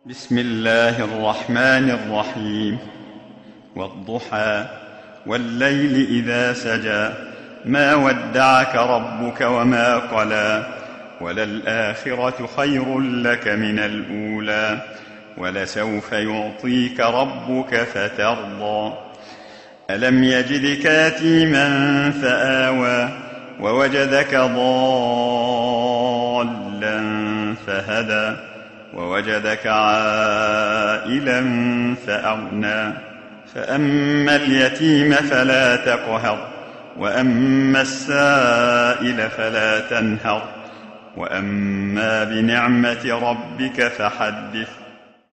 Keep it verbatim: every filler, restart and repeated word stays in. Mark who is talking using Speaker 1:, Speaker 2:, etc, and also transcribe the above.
Speaker 1: بسم الله الرحمن الرحيم. والضحى والليل إذا سجى ما ودعك ربك وما قلى وللآخرة خير لك من الأولى ولسوف يعطيك ربك فترضى. ألم يجدك يتيما فآوى ووجدك ضالا فهدى ووجدك عائلا فأغنى. فأما اليتيم فلا تقهر وأما السائل فلا تنهر وأما بنعمة ربك فحدث.